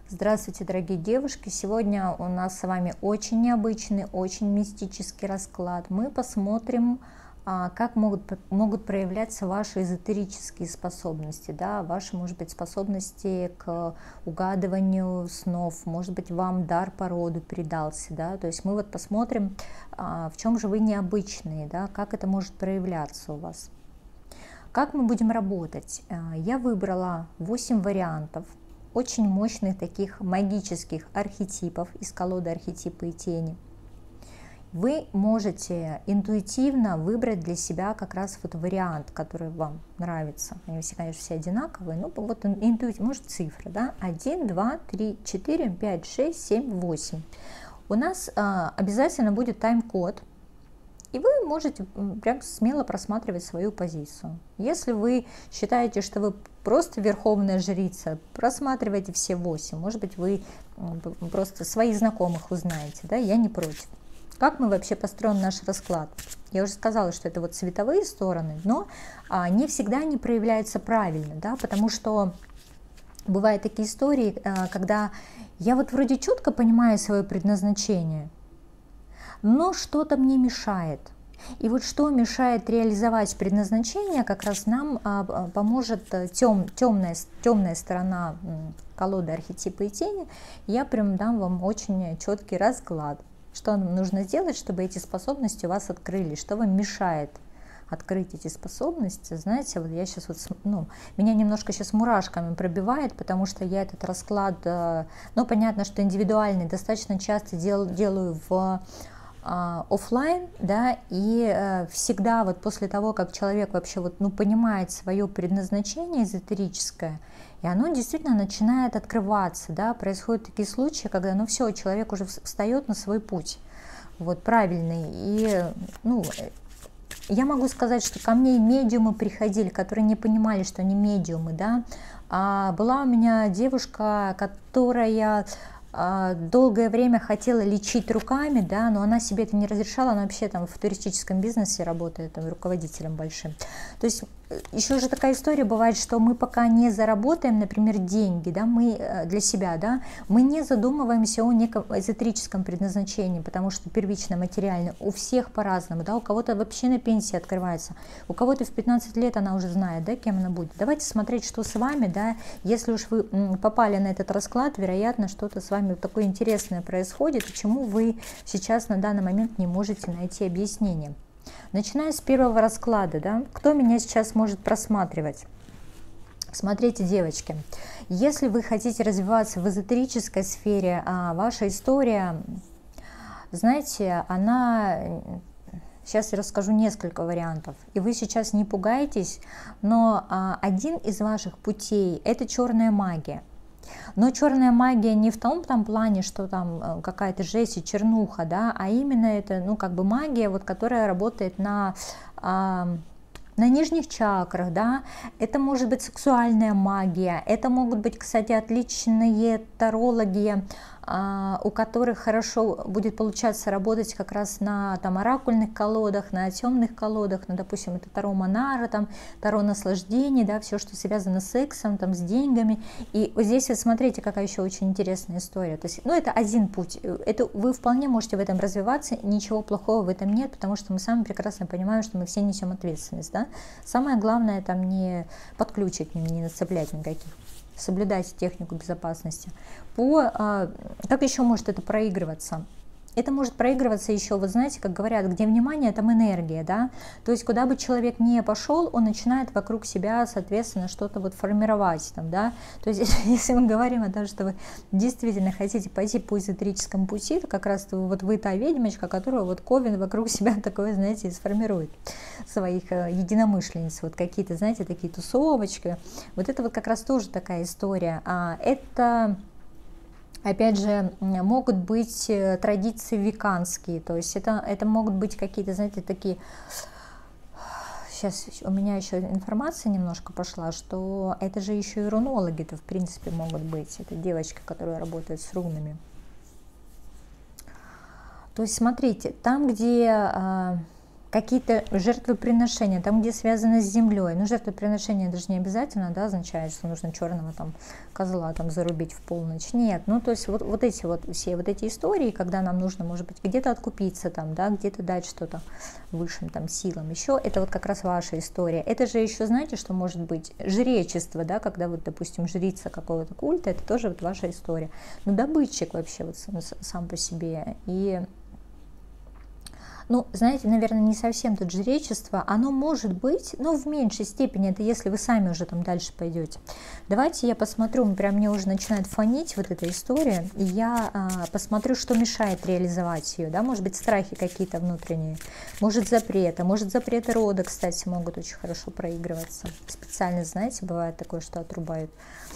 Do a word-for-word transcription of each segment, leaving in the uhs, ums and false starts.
Здравствуйте, дорогие девушки! Сегодня у нас с вами очень необычный, очень мистический расклад. Мы посмотрим, как могут, могут проявляться ваши эзотерические способности, да, ваши, может быть, способности к угадыванию снов, может быть, вам дар по роду передался, да, то есть мы вот посмотрим, в чем же вы необычные, да, как это может проявляться у вас. Как мы будем работать? Я выбрала восемь вариантов очень мощных таких магических архетипов из колоды «Архетипы и тени». Вы можете интуитивно выбрать для себя как раз вот вариант, который вам нравится. Они все, конечно, все одинаковые, но вот интуитивно, может, цифры, да, один, два, три, четыре, пять, шесть, семь, восемь. У нас а, обязательно будет тайм-код, и вы можете прям смело просматривать свою позицию. Если вы считаете, что вы просто верховная жрица, просматривайте все восемь. Может быть, вы просто своих знакомых узнаете, да, я не против. Как мы вообще построен наш расклад? Я уже сказала, что это вот цветовые стороны, но а, не всегда они проявляются правильно, да, потому что бывают такие истории, а, когда я вот вроде четко понимаю свое предназначение, но что-то мне мешает. И вот что мешает реализовать предназначение, как раз нам а, поможет тем, темная, темная сторона колоды «Архетипы и тени». Я прям дам вам очень четкий расклад, что нам нужно сделать, чтобы эти способности у вас открылись, что вам мешает открыть эти способности. Знаете, вот я сейчас вот, ну, меня немножко сейчас мурашками пробивает, потому что я этот расклад, ну, понятно, что индивидуальный, достаточно часто дел, делаю в офлайн, да, и э, всегда вот после того, как человек вообще вот, ну, понимает свое предназначение эзотерическое, и оно действительно начинает открываться, да, происходят такие случаи, когда, ну, все, человек уже встает на свой путь, вот, правильный, и, ну, я могу сказать, что ко мне и медиумы приходили, которые не понимали, что они медиумы, да, а была у меня девушка, которая долгое время хотела лечить руками, да, но она себе это не разрешала, она вообще там в туристическом бизнесе работает, там, руководителем большим. То есть еще же такая история бывает, что мы пока не заработаем, например, деньги, да, мы для себя, да, мы не задумываемся о неком эзотерическом предназначении, потому что первично материально у всех по-разному, да, у кого-то вообще на пенсии открывается, у кого-то в пятнадцать лет она уже знает, да, кем она будет. Давайте смотреть, что с вами, да, если уж вы попали на этот расклад, вероятно, что-то с вами такое интересное происходит, и чему вы сейчас на данный момент не можете найти объяснение. Начиная с первого расклада, да, кто меня сейчас может просматривать? Смотрите, девочки, если вы хотите развиваться в эзотерической сфере, а ваша история, знаете, она... Сейчас я расскажу несколько вариантов, и вы сейчас не пугайтесь, но а, один из ваших путей – это черная магия. Но черная магия не в том там плане, что там какая-то жесть и чернуха, да, а именно это, ну, как бы магия, вот, которая работает на, а, на нижних чакрах, да, это может быть сексуальная магия, это могут быть, кстати, отличные тарологи, а, у которых хорошо будет получаться работать как раз на там оракульных колодах, на темных колодах, ну, допустим, это Таро Монара, там, Таро наслаждений, да, все, что связано с сексом, там, с деньгами. И вот здесь вот смотрите, какая еще очень интересная история. То есть, ну, это один путь. Это вы вполне можете в этом развиваться, ничего плохого в этом нет, потому что мы сами прекрасно понимаем, что мы все несем ответственность, да. Самое главное там не подключить, не нацеплять никаких. Соблюдайте технику безопасности. По, а, как еще может это проигрываться? Это может проигрываться еще, вот знаете, как говорят, где внимание, там энергия, да, то есть куда бы человек не пошел, он начинает вокруг себя, соответственно, что-то вот формировать там, да, то есть если мы говорим о том, что вы действительно хотите пойти по эзотерическому пути, то как раз вот вы та ведьмочка, которая вот ковен вокруг себя такое, знаете, сформирует своих единомышленниц, вот какие-то, знаете, такие тусовочки, вот это вот как раз тоже такая история, а это... Опять же, могут быть традиции веканские, то есть это, это могут быть какие-то, знаете, такие... Сейчас у меня еще информация немножко пошла, что это же еще и рунологи-то, в принципе, могут быть. Это девочка, которая работает с рунами. То есть, смотрите, там, где какие-то жертвоприношения, там, где связано с землей. Ну, жертвоприношение даже не обязательно, да, означает, что нужно черного там козла там зарубить в полночь. Нет, ну, то есть вот, вот эти вот все вот эти истории, когда нам нужно, может быть, где-то откупиться там, да, где-то дать что-то высшим там силам еще, это вот как раз ваша история. Это же еще, знаете, что может быть? Жречество, да, когда вот, допустим, жрица какого-то культа, это тоже вот ваша история. Ну, добытчик вообще вот сам по себе. И ну, знаете, наверное, не совсем тут жречество, оно может быть, но в меньшей степени, это если вы сами уже там дальше пойдете. Давайте я посмотрю, прям мне уже начинает фонить вот эта история, и я а, посмотрю, что мешает реализовать ее, да, может быть, страхи какие-то внутренние, может, запреты, может, запреты рода, кстати, могут очень хорошо проигрываться. Специально, знаете, бывает такое, что отрубают.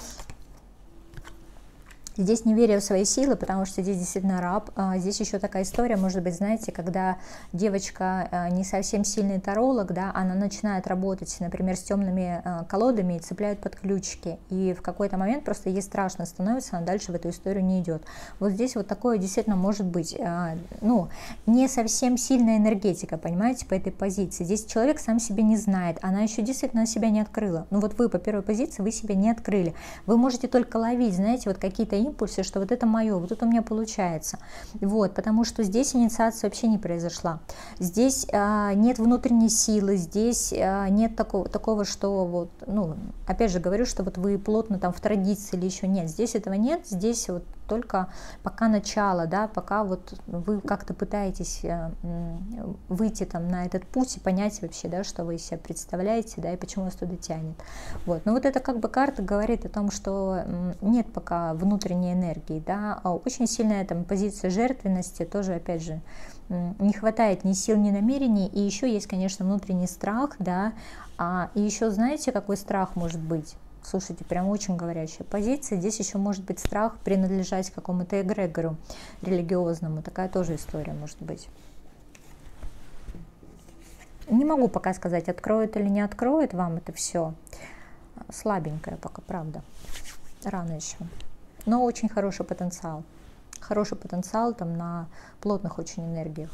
Здесь неверие в свои силы, потому что здесь действительно раб. Здесь еще такая история, может быть, знаете, когда девочка не совсем сильный таролог, да, она начинает работать, например, с темными колодами и цепляет под ключики. И в какой-то момент просто ей страшно становится, она дальше в эту историю не идет. Вот здесь вот такое действительно может быть, ну, не совсем сильная энергетика, понимаете, по этой позиции. Здесь человек сам себя не знает, она еще действительно себя не открыла. Ну вот вы по первой позиции, вы себя не открыли. Вы можете только ловить, знаете, вот какие-то импульсы, что вот это мое, вот это у меня получается. Вот, потому что здесь инициация вообще не произошла. Здесь а, нет внутренней силы, здесь а, нет такого, такого, что вот, ну, опять же говорю, что вот вы плотно там в традиции или еще нет. Здесь этого нет, здесь вот только пока начало, да, пока вот вы как-то пытаетесь выйти там на этот путь и понять вообще, да, что вы из себя представляете, да, и почему вас туда тянет. Вот. Но вот эта как бы карта говорит о том, что нет пока внутренней энергии, да, а очень сильная там позиция жертвенности, тоже, опять же, не хватает ни сил, ни намерений, и еще есть, конечно, внутренний страх, да, а, и еще знаете, какой страх может быть? Слушайте, прям очень говорящая позиция. Здесь еще может быть страх принадлежать какому-то эгрегору религиозному. Такая тоже история может быть. Не могу пока сказать, откроет или не откроет вам это все. Слабенькое пока, правда. Рано еще. Но очень хороший потенциал. Хороший потенциал там на плотных очень энергиях.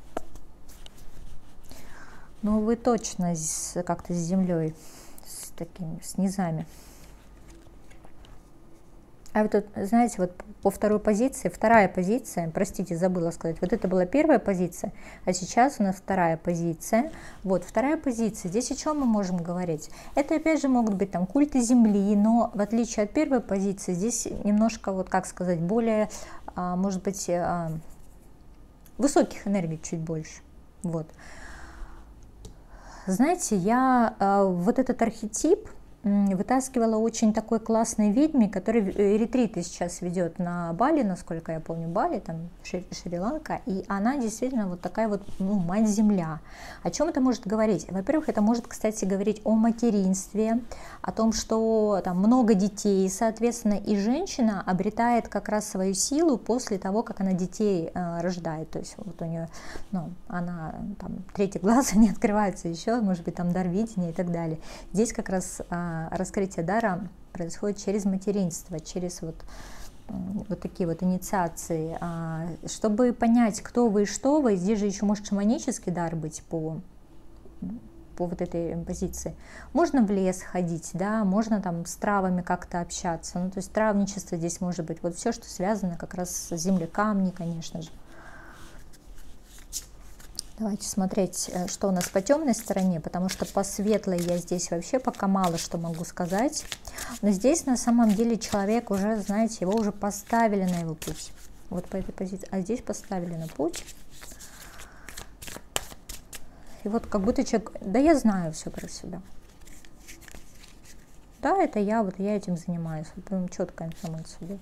Но вы точно как-то с землей, с такими, с низами. А вот тут, знаете, вот по второй позиции, вторая позиция, простите, забыла сказать, вот это была первая позиция, а сейчас у нас вторая позиция. Вот, вторая позиция, здесь о чем мы можем говорить? Это, опять же, могут быть там культы земли, но в отличие от первой позиции, здесь немножко, вот как сказать, более, может быть, высоких энергий чуть больше. Вот. Знаете, я вот этот архетип вытаскивала очень такой классной ведьме, которая ретриты сейчас ведет на Бали, насколько я помню, Бали, там Шри-Ланка, и она действительно вот такая вот, ну, мать-земля. О чем это может говорить? Во-первых, это может, кстати, говорить о материнстве, о том, что там много детей, соответственно, и женщина обретает как раз свою силу после того, как она детей э, рождает, то есть вот у нее, ну, она там третий глаз не открывается еще, может быть, там дар видения и так далее. Здесь как раз э, раскрытие дара происходит через материнство, через вот, вот такие вот инициации. Чтобы понять, кто вы и что вы, здесь же еще может шаманический дар быть по, по вот этой позиции. Можно в лес ходить, да, можно там с травами как-то общаться. Ну, то есть травничество здесь может быть. Вот все, что связано как раз с землей, камни, конечно же. Давайте смотреть, что у нас по темной стороне, потому что по светлой я здесь вообще пока мало что могу сказать. Но здесь на самом деле человек уже, знаете, его уже поставили на его путь. Вот по этой позиции. А здесь поставили на путь. И вот как будто человек, да я знаю все про себя. Да, это я, вот я этим занимаюсь. Вот прям четкая информация.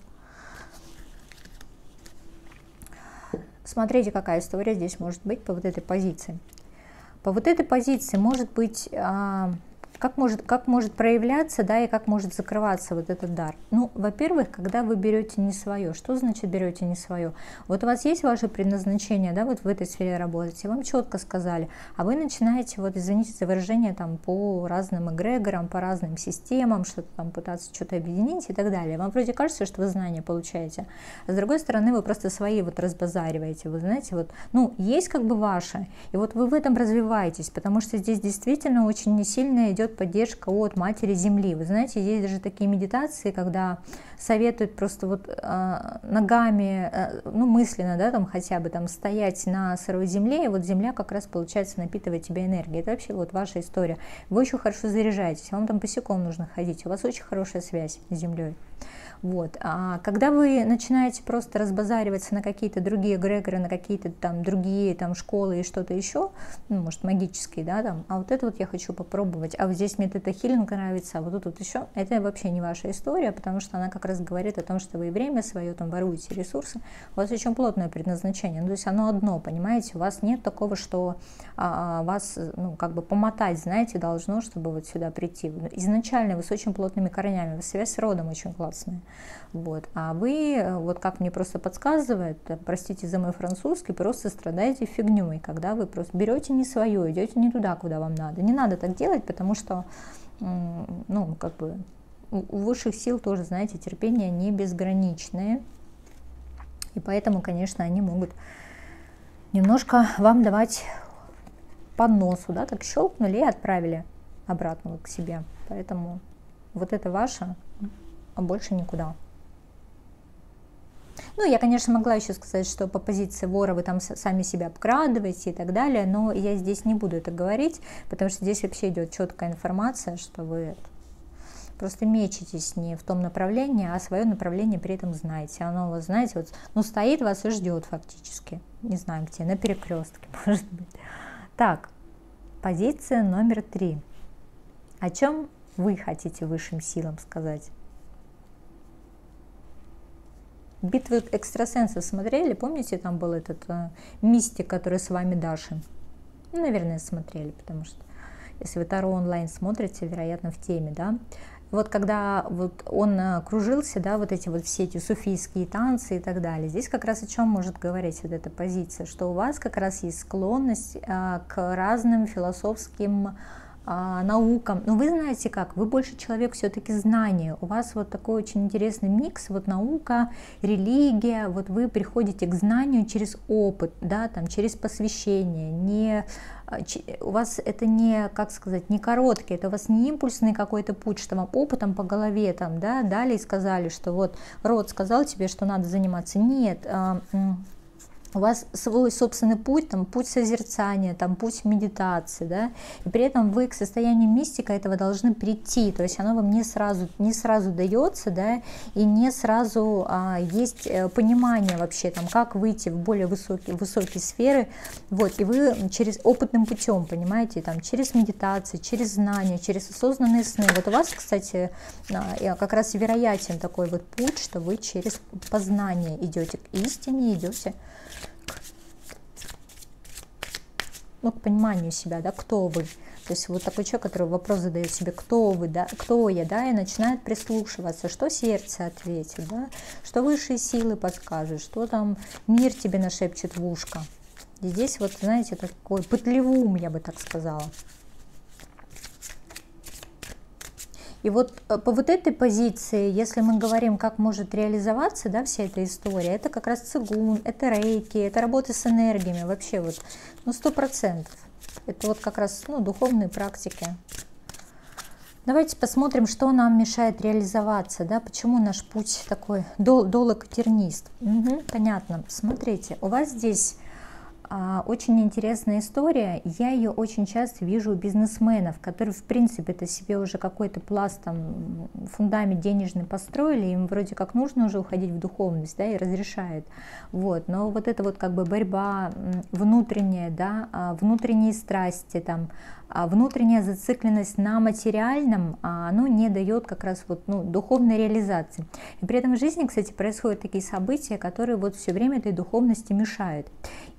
Смотрите, какая история здесь может быть по вот этой позиции. По вот этой позиции может быть, а, Как может, как может проявляться, да, и как может закрываться вот этот дар? Ну, во-первых, когда вы берете не свое. Что значит берете не свое? Вот у вас есть ваше предназначение, да, вот в этой сфере работаете, вам четко сказали, а вы начинаете, вот, извините за выражение, там, по разным эгрегорам, по разным системам, что-то там пытаться что-то объединить и так далее. Вам вроде кажется, что вы знания получаете, а с другой стороны, вы просто свои вот разбазариваете, вы знаете, вот, ну, есть как бы ваше, и вот вы в этом развиваетесь, потому что здесь действительно очень сильно идет поддержка от Матери Земли. Вы знаете, есть даже такие медитации, когда советуют просто вот э, ногами, э, ну мысленно, да, там хотя бы там стоять на сырой земле, и вот земля как раз получается напитывает тебя энергией. Это вообще вот ваша история. Вы очень хорошо заряжаетесь, вам там босиком нужно ходить, у вас очень хорошая связь с землей. Вот. А когда вы начинаете просто разбазариваться на какие-то другие эгрегоры, на какие-то там другие там школы и что-то еще, ну, может, магические, да, там, а вот это вот я хочу попробовать, а вот здесь мне это хилинг нравится, а вот тут вот еще, это вообще не ваша история, потому что она как раз говорит о том, что вы и время свое там воруете, ресурсы, у вас очень плотное предназначение, ну, то есть оно одно, понимаете, у вас нет такого, что а, вас, ну, как бы помотать, знаете, должно, чтобы вот сюда прийти. Изначально вы с очень плотными корнями, связь с родом очень классная. Вот. А вы, вот как мне просто подсказывает, простите за мой французский, просто страдаете фигней, когда вы просто берете не свое, идете не туда, куда вам надо. Не надо так делать, потому что, ну, как бы, у высших сил тоже, знаете, терпение не безграничное. И поэтому, конечно, они могут немножко вам давать по носу, да, так щелкнули и отправили обратно вот к себе. Поэтому вот это ваше, а больше никуда. Ну, я, конечно, могла еще сказать, что по позиции вора вы там сами себя обкрадываете и так далее, но я здесь не буду это говорить, потому что здесь вообще идет четкая информация, что вы просто мечетесь не в том направлении, а свое направление при этом знаете. Оно, вы знаете, вот, ну, стоит вас и ждет фактически. Не знаю где, на перекрестке, может быть. Так, позиция номер три. О чем вы хотите высшим силам сказать? Битвы экстрасенсов смотрели? Помните, там был этот э, мистик, который с вами Даша? Ну, наверное, смотрели, потому что если вы Таро онлайн смотрите, вероятно, в теме, да? Вот когда вот он э, кружился, да, вот эти вот все эти суфийские танцы и так далее, здесь как раз о чем может говорить вот эта позиция, что у вас как раз есть склонность э, к разным философским наукам. Но вы знаете как, вы больше человек все-таки знания, у вас вот такой очень интересный микс, вот наука, религия, вот вы приходите к знанию через опыт, да, там, через посвящение, не, у вас это не, как сказать, не короткий, это у вас не импульсный какой-то путь, что вам опытом по голове там, да, дали и сказали, что вот род сказал тебе, что надо заниматься, нет, у вас свой собственный путь, там, путь созерцания, там, путь медитации, да, и при этом вы к состоянию мистика этого должны прийти, то есть оно вам не сразу, не сразу дается, да, и не сразу а, есть понимание вообще, там, как выйти в более высокие, высокие сферы, вот, и вы через опытным путем, понимаете, там, через медитацию, через знания, через осознанные сны, вот у вас, кстати, как раз вероятен такой вот путь, что вы через познание идете к истине, идете ну, к пониманию себя, да, кто вы. То есть вот такой человек, который вопрос задает себе, кто вы, да, кто я, да, и начинает прислушиваться, что сердце ответит, да, что высшие силы подскажут, что там мир тебе нашепчет в ушко. И здесь вот, знаете, такой пытливый ум, я бы так сказала. И вот по вот этой позиции, если мы говорим, как может реализоваться, да, вся эта история, это как раз цигун, это рейки, это работа с энергиями, вообще вот, ну, сто процентов. Это вот как раз, ну, духовные практики. Давайте посмотрим, что нам мешает реализоваться, да, почему наш путь такой дол долг и тернист. Угу, понятно. Смотрите, у вас здесь а, очень интересная история. Я ее очень часто вижу у бизнесменов, которые, в принципе, это себе уже какой-то пласт, там, фундамент денежный построили, им вроде как нужно уже уходить в духовность, да, и разрешает. Вот. Но вот это вот как бы борьба внутренняя, да, внутренние страсти, там, внутренняя зацикленность на материальном, оно не дает как раз вот, ну, духовной реализации. И при этом в жизни, кстати, происходят такие события, которые вот все время этой духовности мешают. И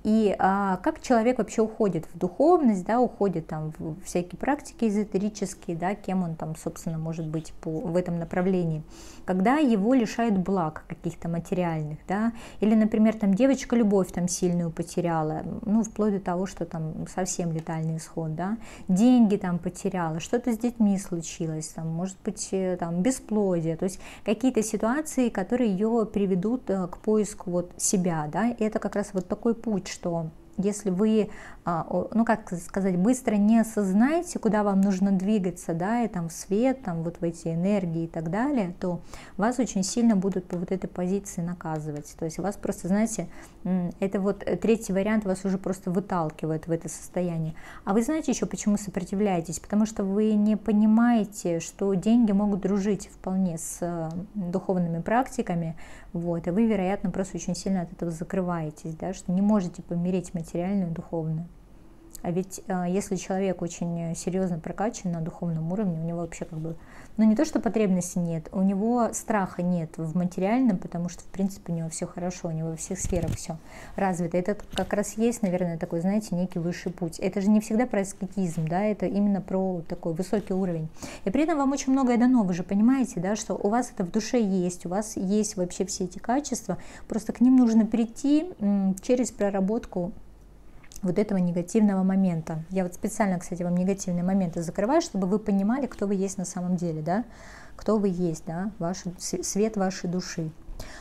и а, как человек вообще уходит в духовность, да, уходит там в всякие практики эзотерические, да, кем он там, собственно, может быть по, в этом направлении, когда его лишают благ каких-то материальных, да, или, например, там девочка любовь там сильную потеряла, ну, вплоть до того, что там совсем летальный исход, да, деньги там потеряла, что-то с детьми случилось, там, может быть, там, бесплодие, то есть какие-то ситуации, которые ее приведут к поиску вот себя, да, и это как раз вот такой путь, что если вы, ну как сказать, быстро не осознаете, куда вам нужно двигаться, да, и там в свет, там вот в эти энергии и так далее, то вас очень сильно будут по вот этой позиции наказывать. То есть вас просто, знаете, это вот третий вариант вас уже просто выталкивает в это состояние. А вы знаете еще, почему сопротивляетесь? Потому что вы не понимаете, что деньги могут дружить вполне с духовными практиками, вот, и вы, вероятно, просто очень сильно от этого закрываетесь, да, что не можете помирить материальную и духовную. А ведь э, если человек очень серьезно прокачан на духовном уровне, у него вообще как бы, ну не то, что потребности нет, у него страха нет в материальном, потому что, в принципе, у него все хорошо, у него во всех сферах все развито. Это как раз есть, наверное, такой, знаете, некий высший путь. Это же не всегда про аскетизм, да, это именно про такой высокий уровень. И при этом вам очень многое дано, вы же понимаете, да, что у вас это в душе есть, у вас есть вообще все эти качества, просто к ним нужно прийти м, через проработку вот этого негативного момента. Я вот специально, кстати, вам негативные моменты закрываю, чтобы вы понимали, кто вы есть на самом деле, да, кто вы есть, да, ваш, свет вашей души.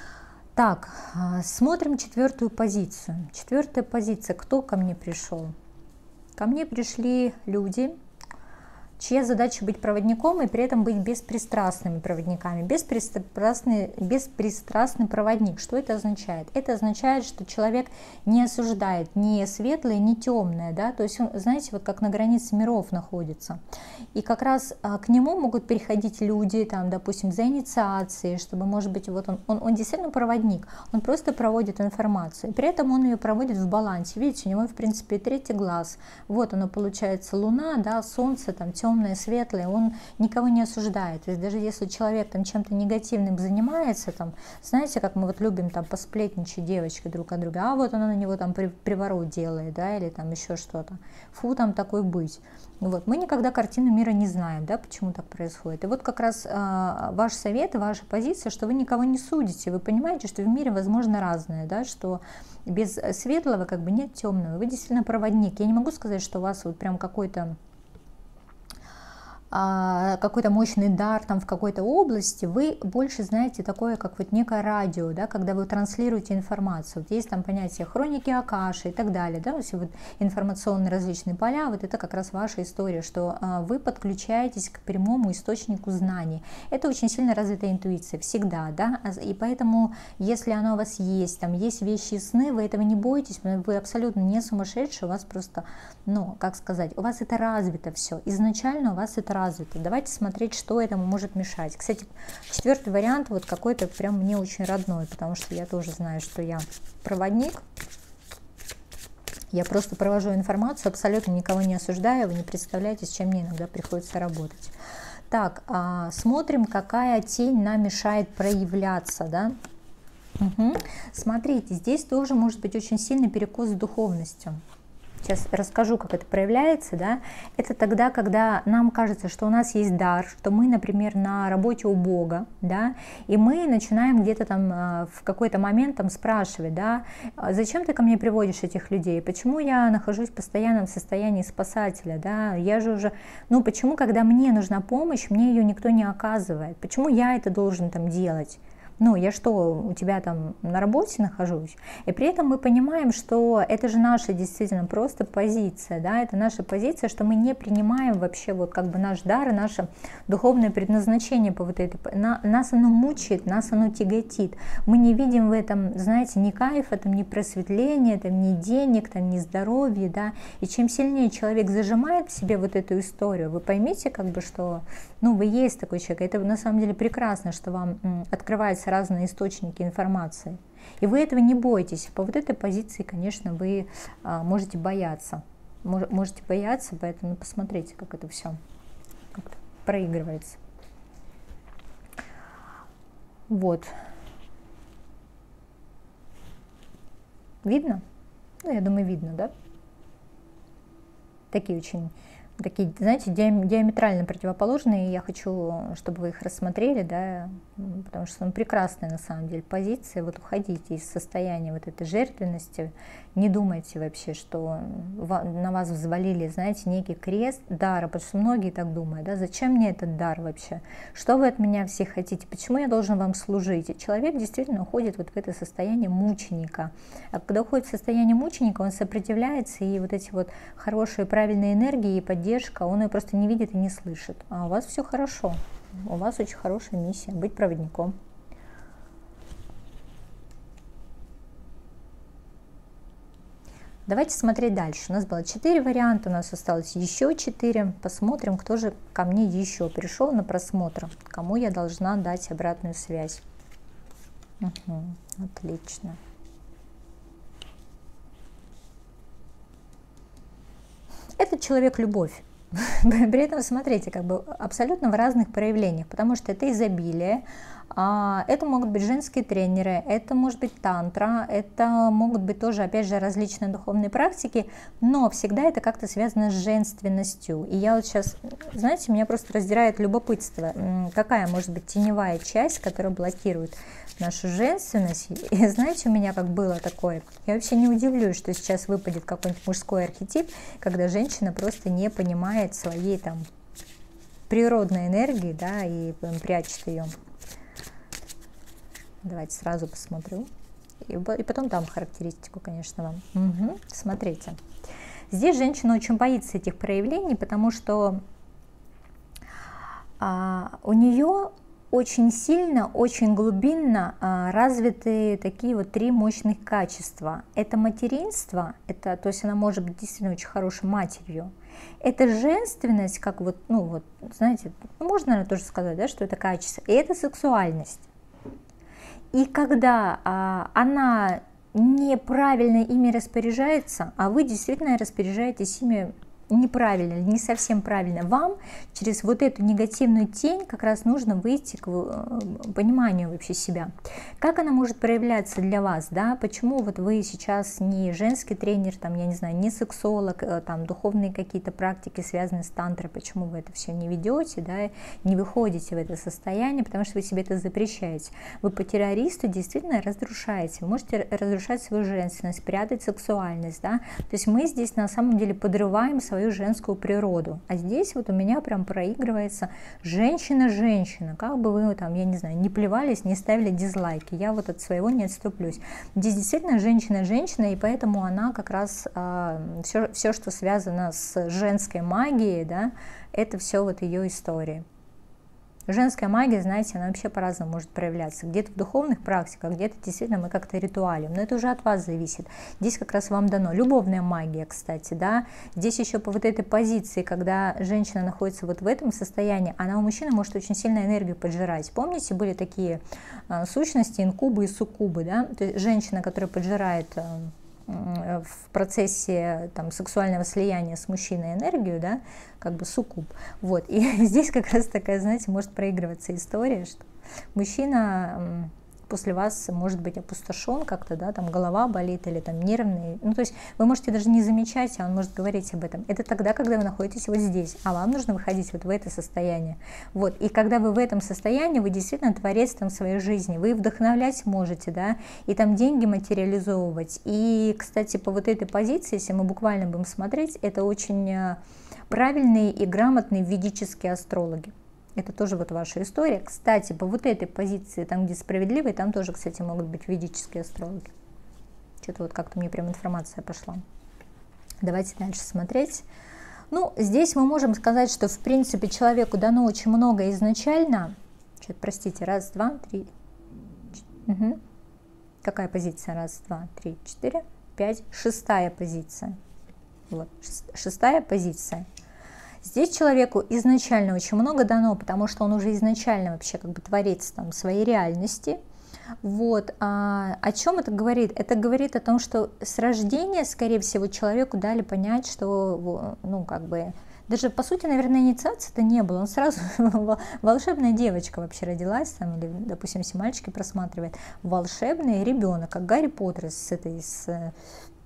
Так, смотрим четвертую позицию. Четвертая позиция. Кто ко мне пришел? Ко мне пришли люди, чья задача быть проводником и при этом быть беспристрастными проводниками. Беспристрастный, беспристрастный проводник. Что это означает? Это означает, что человек не осуждает ни светлое, ни темное, да, то есть он, знаете, вот как на границе миров находится. И как раз а, к нему могут приходить люди, там, допустим, за инициацией, чтобы, может быть, вот он, он, он действительно проводник, он просто проводит информацию, и при этом он ее проводит в балансе. Видите, у него, в принципе, третий глаз. Вот оно получается луна, да, солнце, там, темное, темное, светлое, он никого не осуждает. То есть даже если человек там чем-то негативным занимается, там, знаете, как мы вот любим там посплетничать девочки друг от друга, а вот она на него там приворот делает, да, или там еще что-то. Фу, там такой быть. Вот. Мы никогда картину мира не знаем, да, почему так происходит. И вот как раз э, ваш совет и ваша позиция, что вы никого не судите, вы понимаете, что в мире возможно разное, да, что без светлого как бы нет темного. Вы действительно проводник. Я не могу сказать, что у вас вот прям какой-то какой-то мощный дар там в какой-то области, вы больше знаете такое, как вот некое радио, да, когда вы транслируете информацию. Вот есть там понятие хроники Акаши и так далее, да, все вот информационные различные поля, вот это как раз ваша история, что а, вы подключаетесь к прямому источнику знаний. Это очень сильно развитая интуиция, всегда, да, и поэтому, если оно у вас есть, там есть вещи и сны, вы этого не бойтесь, вы абсолютно не сумасшедшие, у вас просто, ну, как сказать, у вас это развито все, изначально у вас это развито. Давайте смотреть, что этому может мешать. Кстати, четвертый вариант вот какой-то прям мне очень родной, потому что я тоже знаю, что я проводник. Я просто провожу информацию, абсолютно никого не осуждаю, вы не представляете, с чем мне иногда приходится работать. Так, а, смотрим, какая тень нам мешает проявляться, да? Угу. Смотрите, здесь тоже может быть очень сильный перекос с духовностью. Сейчас расскажу, как это проявляется, да. Это тогда, когда нам кажется, что у нас есть дар, что мы, например, на работе у Бога, да, и мы начинаем где-то там в какой-то момент там спрашивать, да, зачем ты ко мне приводишь этих людей, почему я нахожусь в постоянном состоянии спасателя, да, я же уже, ну, почему, когда мне нужна помощь, мне ее никто не оказывает, почему я это должен там делать? Ну, я что, у тебя там на работе нахожусь? И при этом мы понимаем, что это же наша действительно просто позиция, да, это наша позиция, что мы не принимаем вообще вот как бы наш дар и наше духовное предназначение по вот этой, на, нас оно мучает, нас оно тяготит. Мы не видим в этом, знаете, ни кайфа, там, ни просветления, там, ни денег, там, ни здоровья, да, и чем сильнее человек зажимает в себе вот эту историю, вы поймите, как бы, что, ну, вы есть такой человек, это на самом деле прекрасно, что вам м, открывается разные источники информации. И вы этого не бойтесь. По вот этой позиции, конечно, вы а, можете бояться. Мож, можете бояться, поэтому посмотрите, как это все как-то проигрывается. Вот. Видно? Ну, я думаю, видно, да? Такие очень, такие, знаете, диаметрально противоположные. Я хочу, чтобы вы их рассмотрели, да, потому что он прекрасная на самом деле позиция. Вот уходите из состояния вот этой жертвенности, не думайте вообще, что на вас взвалили, знаете, некий крест дара, потому что многие так думают, да, зачем мне этот дар вообще, что вы от меня все хотите, почему я должен вам служить. И человек действительно уходит вот в это состояние мученика, а когда уходит в состояние мученика, он сопротивляется, и вот эти вот хорошие, правильные энергии и поддержка, он ее просто не видит и не слышит. А у вас все хорошо, у вас очень хорошая миссия быть проводником. Давайте смотреть дальше. У нас было четыре варианта, у нас осталось еще четыре. Посмотрим, кто же ко мне еще пришел на просмотр, кому я должна дать обратную связь. Угу, отлично. Этот человек любовь. При этом, смотрите, как бы абсолютно в разных проявлениях, потому что это изобилие, это могут быть женские тренеры, это может быть тантра, это могут быть тоже, опять же, различные духовные практики, но всегда это как-то связано с женственностью. И я вот сейчас, знаете, меня просто раздирает любопытство, какая может быть теневая часть, которая блокирует нашу женственность. И знаете, у меня как было такое, я вообще не удивлюсь, что сейчас выпадет какой-нибудь мужской архетип, когда женщина просто не понимает своей там природной энергии, да, и прячет ее. Давайте сразу посмотрю. И, и потом дам характеристику, конечно, вам. Угу, смотрите. Здесь женщина очень боится этих проявлений, потому что а, у нее очень сильно, очень глубинно а, развиты такие вот три мощных качества. Это материнство, это, то есть она может быть действительно очень хорошей матерью. Это женственность, как вот, ну вот, знаете, можно, наверное, тоже сказать, да, что это качество. И это сексуальность. И когда а, она неправильно ими распоряжается, а вы действительно распоряжаетесь ими неправильно, не совсем правильно, вам через вот эту негативную тень как раз нужно выйти к пониманию вообще себя. Как она может проявляться для вас, да, почему вот вы сейчас не женский тренер, там, я не знаю, не сексолог, там, духовные какие-то практики, связанные с тантрой, почему вы это все не ведете, да, не выходите в это состояние, потому что вы себе это запрещаете. Вы по террористу действительно разрушаете, вы можете разрушать свою женственность, прятать сексуальность, да, то есть мы здесь на самом деле подрываем свою свою женскую природу. А здесь вот у меня прям проигрывается женщина-женщина. Как бы вы там, я не знаю, не плевались, не ставили дизлайки. Я вот от своего не отступлюсь. Здесь действительно женщина-женщина, и поэтому она как раз э, все, все, что связано с женской магией, да, это все вот ее история. Женская магия, знаете, она вообще по-разному может проявляться. Где-то в духовных практиках, где-то действительно мы как-то ритуалим. Но это уже от вас зависит. Здесь как раз вам дано. Любовная магия, кстати, да. Здесь еще по вот этой позиции, когда женщина находится вот в этом состоянии, она у мужчины может очень сильно энергию поджирать. Помните, были такие э, сущности, инкубы и суккубы, да. То есть женщина, которая поджирает э, в процессе там, сексуального слияния с мужчиной энергию, да, как бы суккуб. Вот. И здесь как раз такая, знаете, может проигрываться история, что мужчина после вас может быть опустошен как-то, да, там голова болит или там нервный. Ну, то есть вы можете даже не замечать, а он может говорить об этом. Это тогда, когда вы находитесь вот здесь, а вам нужно выходить вот в это состояние. Вот. И когда вы в этом состоянии, вы действительно творец там своей жизни, вы вдохновлять можете, да, и там деньги материализовывать. И, кстати, по вот этой позиции, если мы буквально будем смотреть, это очень правильные и грамотные ведические астрологи. Это тоже вот ваша история. Кстати, по вот этой позиции, там, где справедливые, там тоже, кстати, могут быть ведические астрологи. Что-то вот как-то мне прям информация пошла. Давайте дальше смотреть. Ну, здесь мы можем сказать, что, в принципе, человеку дано очень много изначально. Что-то, простите, раз, два, три. Угу. Какая позиция? Раз, два, три, четыре, пять. Шестая позиция. Вот, шестая позиция. Здесь человеку изначально очень много дано, потому что он уже изначально вообще как бы творец там своей реальности. Вот. А о чем это говорит? Это говорит о том, что с рождения, скорее всего, человеку дали понять, что, ну, как бы, даже, по сути, наверное, инициации-то не было. Он сразу, волшебная девочка вообще родилась, там, или, допустим, все мальчики просматривают, волшебный ребенок, как Гарри Поттер с этой, с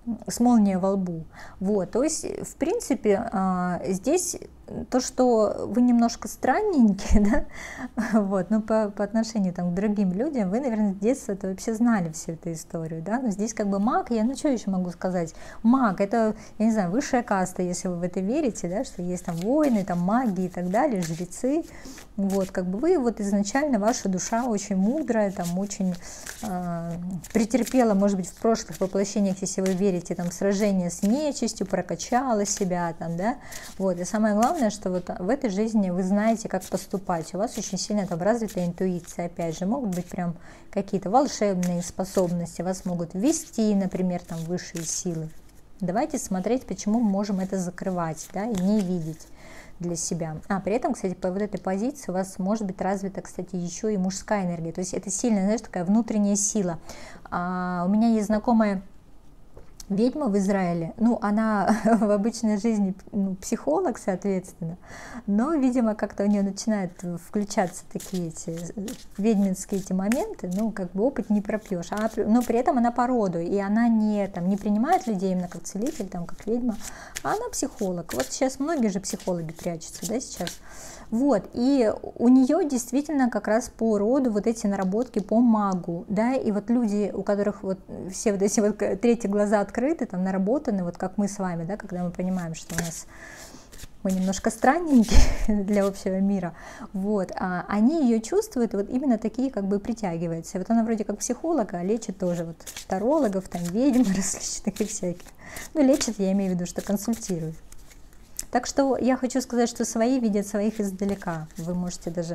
с молнией во лбу. Вот, то есть, в принципе, здесь то, что вы немножко странненькие, да, вот, но по, по отношению там, к другим людям, вы, наверное, с детства это вообще знали всю эту историю, да, но здесь как бы маг, я, ну, что еще могу сказать, маг, это, я не знаю, высшая каста, если вы в это верите, да, что есть там воины, там маги и так далее, жрецы, вот, как бы вы, вот изначально ваша душа очень мудрая, там, очень э, претерпела, может быть, в прошлых воплощениях, если вы верите, там, сражение с нечистью, прокачала себя, там, да, вот, и самое главное, что вот в этой жизни вы знаете, как поступать, у вас очень сильно там развитая интуиция, опять же, могут быть прям какие-то волшебные способности, вас могут ввести, например, там, высшие силы. Давайте смотреть, почему мы можем это закрывать, да, и не видеть для себя. А при этом, кстати, по вот этой позиции у вас может быть развита, кстати, еще и мужская энергия, то есть это сильная, знаешь, такая внутренняя сила. А, у меня есть знакомая ведьма в Израиле, ну, она в обычной жизни, ну, психолог, соответственно, но, видимо, как-то у нее начинают включаться такие эти ведьминские эти моменты, ну, как бы опыт не пропьешь, а, но при этом она по роду, и она не, там, не принимает людей именно как целитель, там, как ведьма, а она психолог. Вот сейчас многие же психологи прячутся, да, сейчас. Вот, и у нее действительно как раз по роду вот эти наработки по магу, да, и вот люди, у которых вот все вот эти вот третьи глаза открыты, там, наработаны, вот как мы с вами, да, когда мы понимаем, что у нас мы немножко странненькие для общего мира, вот, а они ее чувствуют, и вот именно такие как бы притягиваются. И вот она вроде как психолог, а лечит тоже вот тарологов, там, ведьм различных и всяких. Ну, лечит, я имею в виду, что консультирует. Так что я хочу сказать, что свои видят своих издалека. Вы можете даже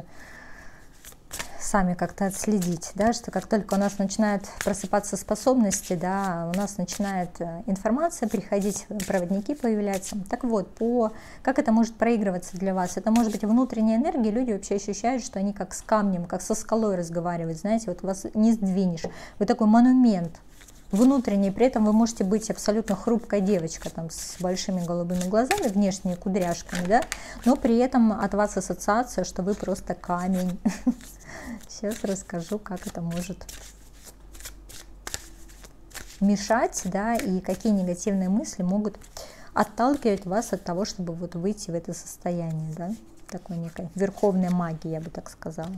сами как-то отследить, да, что как только у нас начинают просыпаться способности, да, у нас начинает информация приходить, проводники появляются. Так вот, по, как это может проигрываться для вас? Это может быть внутренняя энергия, люди вообще ощущают, что они как с камнем, как со скалой разговаривают, знаете, вот вас не сдвинешь. Вы такой монумент внутренний, при этом вы можете быть абсолютно хрупкая девочка, там, с большими голубыми глазами, внешними кудряшками, да, но при этом от вас ассоциация, что вы просто камень. Сейчас расскажу, как это может мешать, да, и какие негативные мысли могут отталкивать вас от того, чтобы вот выйти в это состояние, да, такой некой верховной магии, я бы так сказала.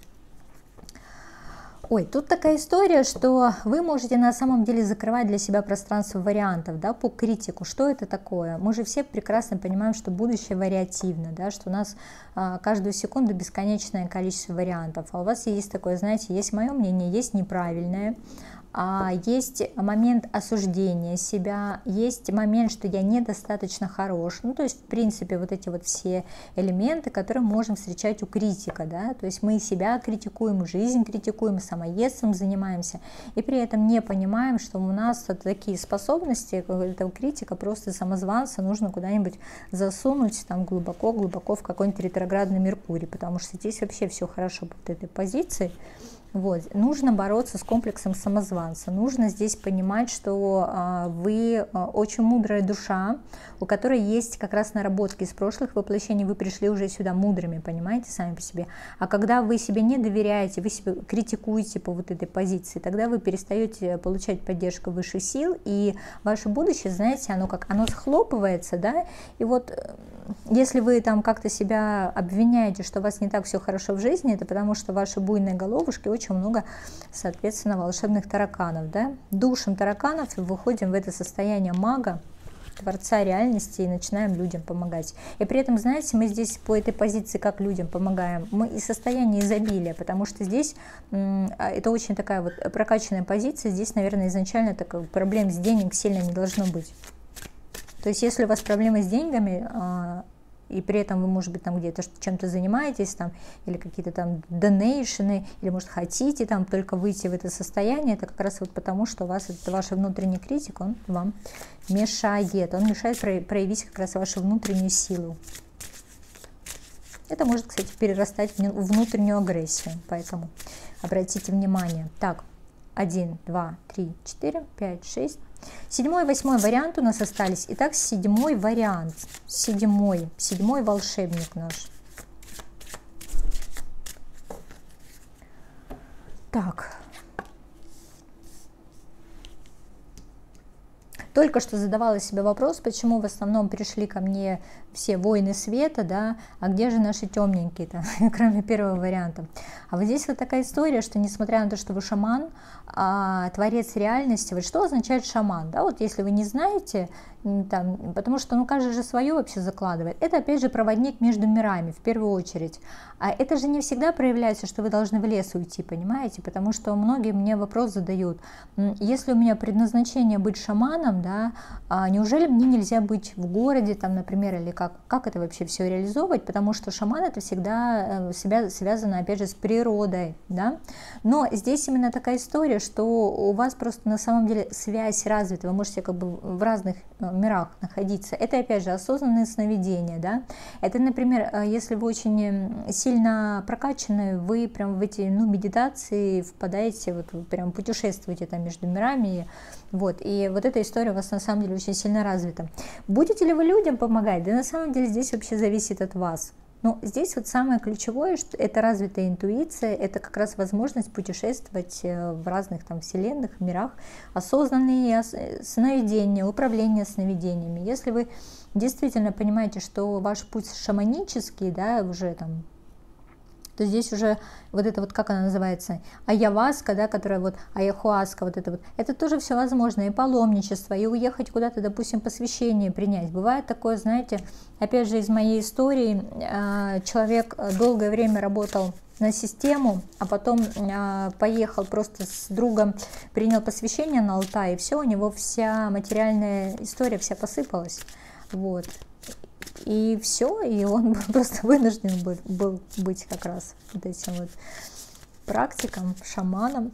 Ой, тут такая история, что вы можете на самом деле закрывать для себя пространство вариантов, да, по критику. Что это такое? Мы же все прекрасно понимаем, что будущее вариативно, да, что у нас а, каждую секунду бесконечное количество вариантов. А у вас есть такое, знаете, есть мое мнение, есть неправильное. А есть момент осуждения себя, есть момент, что я недостаточно хорош. Ну, то есть, в принципе, вот эти вот все элементы, которые мы можем встречать у критика, да, то есть мы себя критикуем, жизнь критикуем, самоедством занимаемся, и при этом не понимаем, что у нас вот такие способности, этого критика, просто самозванца нужно куда-нибудь засунуть там глубоко-глубоко в какой-нибудь ретроградный Меркурий, потому что здесь вообще все хорошо под этой позицией. Вот. Нужно бороться с комплексом самозванца, нужно здесь понимать, что а, вы а, очень мудрая душа, у которой есть как раз наработки из прошлых воплощений, вы пришли уже сюда мудрыми, понимаете, сами по себе. А когда вы себе не доверяете, вы себя критикуете по вот этой позиции, тогда вы перестаете получать поддержку высших сил, и ваше будущее, знаете, оно как, оно схлопывается, да, и вот если вы там как-то себя обвиняете, что у вас не так все хорошо в жизни, это потому что ваши буйные головушки очень много, соответственно, волшебных тараканов, да? Душим тараканов и выходим в это состояние мага, творца реальности, и начинаем людям помогать. И при этом, знаете, мы здесь по этой позиции как людям помогаем, мы из состояния изобилия, потому что здесь это очень такая вот прокачанная позиция, здесь, наверное, изначально такой проблем с денег сильно не должно быть. То есть, если у вас проблемы с деньгами, и при этом вы, может быть, там где-то чем-то занимаетесь, там, или какие-то там донейшены, или, может, хотите там только выйти в это состояние, это как раз вот потому, что у вас это ваш внутренний критик, он вам мешает, он мешает проявить как раз вашу внутреннюю силу. Это может, кстати, перерастать в внутреннюю агрессию, поэтому обратите внимание. Так, один, два, три, четыре, пять, шесть. Седьмой, восьмой вариант у нас остались. Итак, седьмой вариант. Седьмой. Седьмой волшебник наш. Так. только что задавала себе вопрос, почему в основном пришли ко мне все воины света, да, а где же наши темненькие-то, кроме первого варианта. А вот здесь вот такая история, что несмотря на то, что вы шаман, а, творец реальности, вот что означает шаман, да, вот если вы не знаете, там, потому что, ну, каждый же свое вообще закладывает, это опять же проводник между мирами, в первую очередь. А это же не всегда проявляется, что вы должны в лес уйти, понимаете, потому что многие мне вопрос задают, если у меня предназначение быть шаманом, да, а неужели мне нельзя быть в городе, там, например, или как, как это вообще все реализовывать, потому что шаман это всегда себя, связано, опять же, с природой, да, но здесь именно такая история, что у вас просто на самом деле связь развита, вы можете как бы в разных мирах находиться, это опять же осознанные сновидения, да, это, например, если вы очень сильно прокачаны, вы прям в эти, ну, медитации впадаете, вот вы прям путешествуете там между мирами, вот, и вот эта история у вас на самом деле очень сильно развита. Будете ли вы людям помогать? Да на самом деле здесь вообще зависит от вас. Но здесь вот самое ключевое, что это развитая интуиция, это как раз возможность путешествовать в разных там вселенных, мирах, осознанные сновидения, управление сновидениями. Если вы действительно понимаете, что ваш путь шаманический, да, уже там, то здесь уже вот это вот, как она называется, айаваска, да, которая вот, аяхуаска, вот это вот, это тоже все возможно, и паломничество, и уехать куда-то, допустим, посвящение принять. Бывает такое, знаете, опять же, из моей истории, человек долгое время работал на систему, а потом поехал просто с другом, принял посвящение на Алтай, и все, у него вся материальная история вся посыпалась, вот. И все, и он просто вынужден был, был быть как раз вот этим вот практиком, шаманом.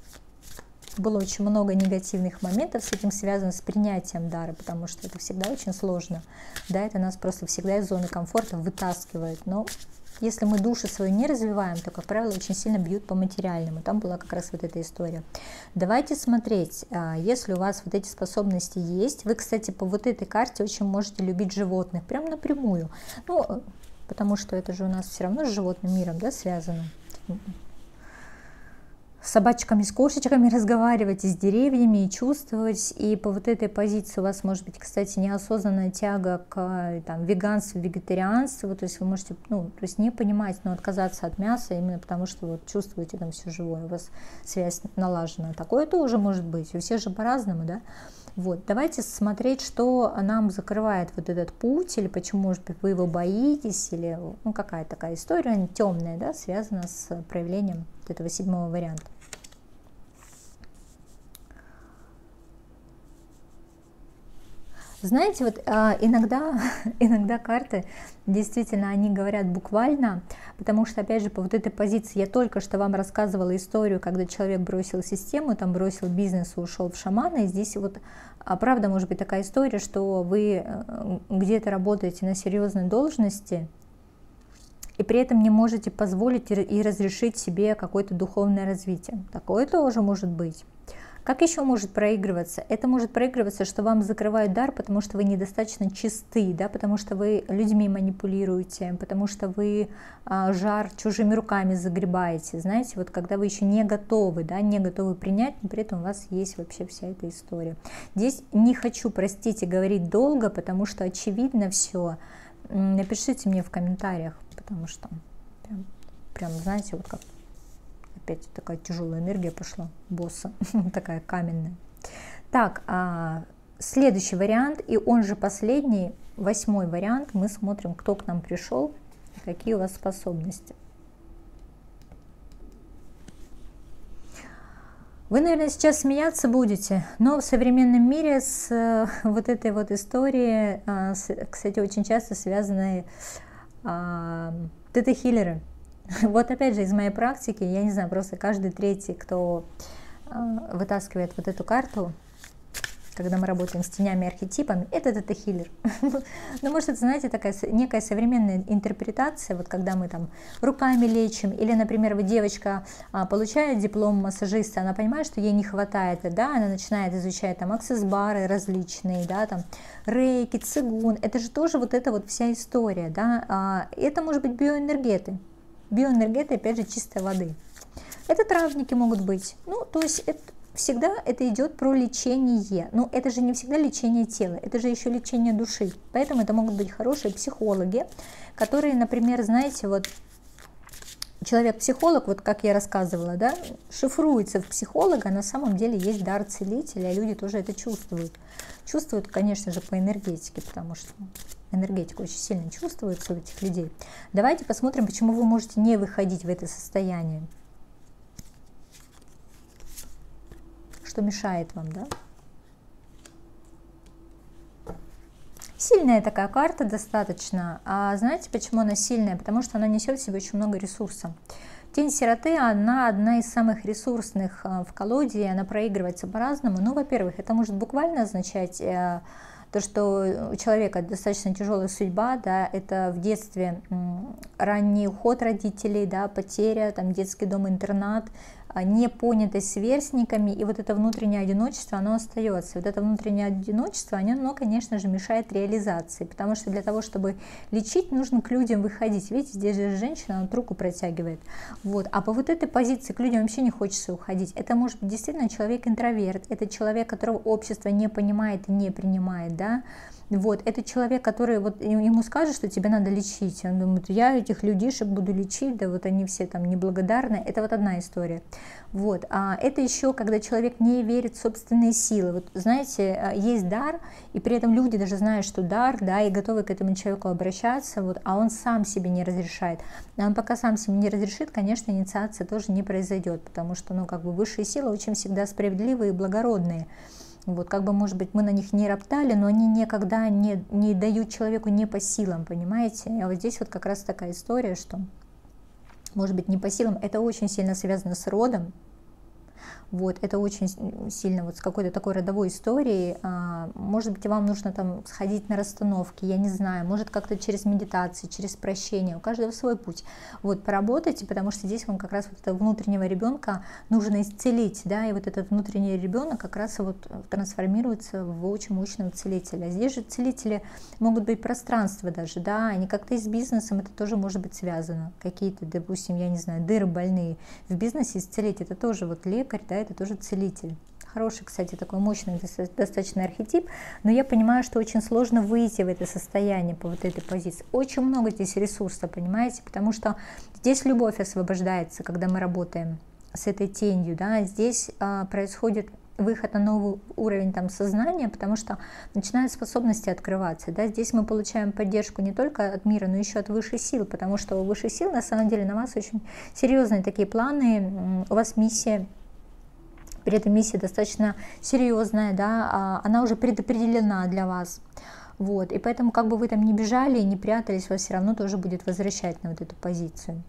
Было очень много негативных моментов с этим связано, с принятием дара, потому что это всегда очень сложно. Да, это нас просто всегда из зоны комфорта вытаскивает. Но если мы душу свою не развиваем, то, как правило, очень сильно бьют по материальному. Там была как раз вот эта история. Давайте смотреть, если у вас вот эти способности есть. Вы, кстати, по вот этой карте очень можете любить животных, прям напрямую. Ну, потому что это же у нас все равно с животным миром, да, связано. С собачками, с кошечками разговаривать, и с деревьями, и чувствовать. И по вот этой позиции у вас может быть, кстати, неосознанная тяга к там, веганству, вегетарианству. То есть вы можете, ну, то есть не понимать, но отказаться от мяса именно потому, что вот чувствуете там все живое, у вас связь налажена. Такое тоже может быть. У всех же по-разному, да? Вот, давайте смотреть, что нам закрывает вот этот путь, или почему, может быть, вы его боитесь, или, ну, какая такая история темная, да, связана с проявлением вот этого седьмого варианта. Знаете, вот иногда, иногда карты действительно, они говорят буквально, потому что, опять же, по вот этой позиции, я только что вам рассказывала историю, когда человек бросил систему, там бросил бизнес и ушел в шамана, и здесь вот, правда, может быть такая история, что вы где-то работаете на серьезной должности, и при этом не можете позволить и разрешить себе какое-то духовное развитие. Такое тоже может быть. Как еще может проигрываться? Это может проигрываться, что вам закрывают дар, потому что вы недостаточно чисты, да, потому что вы людьми манипулируете, потому что вы а, жар чужими руками загребаете. Знаете, вот когда вы еще не готовы, да, не готовы принять, но при этом у вас есть вообще вся эта история. Здесь не хочу, простите, говорить долго, потому что очевидно все. Напишите мне в комментариях, потому что прям, прям знаете, вот как... Опять такая тяжелая энергия пошла, босса, такая каменная. Так, а, следующий вариант, и он же последний, восьмой вариант. Мы смотрим, кто к нам пришел, какие у вас способности. Вы, наверное, сейчас смеяться будете, но в современном мире с вот этой вот историей, кстати, очень часто связаны тета-хиллеры. Вот опять же из моей практики, я не знаю, просто каждый третий, кто э, вытаскивает вот эту карту, когда мы работаем с тенями, архетипами, это тета-хиллер. Ну, может, это, знаете, такая некая современная интерпретация, вот когда мы там руками лечим, или, например, вы девочка а, получает диплом массажиста, она понимает, что ей не хватает, да, она начинает изучать там аксессуары различные, да, там рейки, цигун, это же тоже вот эта вот вся история, да, а, это может быть биоэнергеты. Биоэнергеты, опять же, чистой воды. Это травники могут быть. Ну, то есть это, всегда это идет про лечение. Но это же не всегда лечение тела, это же еще лечение души. Поэтому это могут быть хорошие психологи, которые, например, знаете, вот человек-психолог, вот как я рассказывала, да, шифруется в психолога, а на самом деле есть дар целителя, а люди тоже это чувствуют. Чувствуют, конечно же, по энергетике, потому что энергетика очень сильно чувствуется у этих людей. Давайте посмотрим, почему вы можете не выходить в это состояние. Что мешает вам, да? Сильная такая карта достаточно. А знаете, почему она сильная? Потому что она несет в себе очень много ресурса. Тень сироты, она одна из самых ресурсных в колоде, и она проигрывается по-разному. Ну, во-первых, это может буквально означать то, что у человека достаточно тяжелая судьба, да, это в детстве ранний уход родителей, да, потеря, там, детский дом-интернат, непонятость сверстниками, и вот это внутреннее одиночество, оно остается. Вот это внутреннее одиночество, оно, конечно же, мешает реализации, потому что для того, чтобы лечить, нужно к людям выходить. Видите, здесь же женщина, она руку протягивает. Вот. А по вот этой позиции к людям вообще не хочется уходить. Это может быть действительно человек-интроверт, это человек, которого общество не понимает и не принимает, да. Вот, это человек, который вот ему скажет, что тебе надо лечить, он думает, я этих людишек буду лечить, да вот они все там неблагодарны, это вот одна история. Вот, а это еще, когда человек не верит в собственные силы. Вот, знаете, есть дар, и при этом люди даже знают, что дар, да, и готовы к этому человеку обращаться, вот, а он сам себе не разрешает. А он пока сам себе не разрешит, конечно, инициация тоже не произойдет, потому что, ну, как бы высшие силы очень всегда справедливые и благородные. Вот, как бы, может быть, мы на них не роптали, но они никогда не, не дают человеку не по силам, понимаете? А вот здесь вот как раз такая история, что, может быть, не по силам, это очень сильно связано с родом. Вот, это очень сильно вот с какой-то такой родовой историей. Может быть, вам нужно там сходить на расстановки, я не знаю, может как-то через медитации, через прощение, у каждого свой путь. Вот, поработайте, потому что здесь вам как раз вот этого внутреннего ребенка нужно исцелить, да, и вот этот внутренний ребенок как раз вот трансформируется в очень мощного целителя. Здесь же целители могут быть пространства даже, да, они как-то и с бизнесом, это тоже может быть связано. Какие-то, допустим, я не знаю, дыры больные в бизнесе исцелить, это тоже вот лекарь, да, это тоже целитель. Хороший, кстати, такой мощный достаточно архетип, но я понимаю, что очень сложно выйти в это состояние по вот этой позиции. Очень много здесь ресурса, понимаете, потому что здесь любовь освобождается, когда мы работаем с этой тенью, да, здесь а, происходит выход на новый уровень там сознания, потому что начинают способности открываться, да, здесь мы получаем поддержку не только от мира, но еще от высших сил, потому что у высших сил на самом деле на вас очень серьезные такие планы, у вас миссия. При этом миссия достаточно серьезная, да, она уже предопределена для вас. Вот, и поэтому, как бы вы там ни бежали, не прятались, вас все равно тоже будет возвращать на вот эту позицию.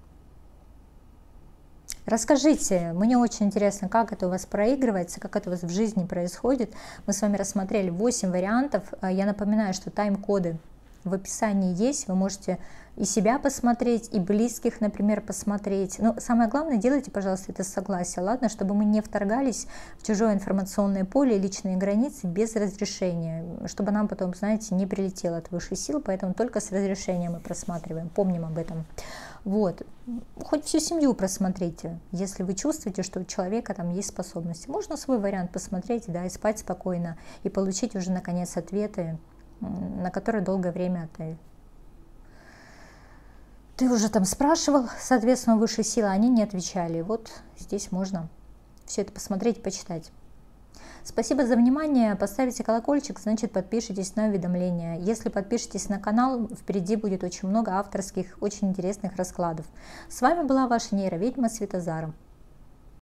Расскажите, мне очень интересно, как это у вас проигрывается, как это у вас в жизни происходит. Мы с вами рассмотрели восемь вариантов. Я напоминаю, что тайм-коды в описании есть, вы можете и себя посмотреть, и близких, например, посмотреть. Но самое главное, делайте, пожалуйста, это с согласия, ладно, чтобы мы не вторгались в чужое информационное поле, личные границы без разрешения, чтобы нам потом, знаете, не прилетело от высшей силы, поэтому только с разрешения мы просматриваем, помним об этом. Вот, хоть всю семью просмотрите, если вы чувствуете, что у человека там есть способности. Можно свой вариант посмотреть, да, и спать спокойно, и получить уже, наконец, ответы, на которые долгое время ты, ты уже там спрашивал, соответственно, высшие силы, они не отвечали. Вот здесь можно все это посмотреть, почитать. Спасибо за внимание. Поставите колокольчик, значит, подпишитесь на уведомления. Если подпишетесь на канал, впереди будет очень много авторских, очень интересных раскладов. С вами была ваша нейроведьма Светозара.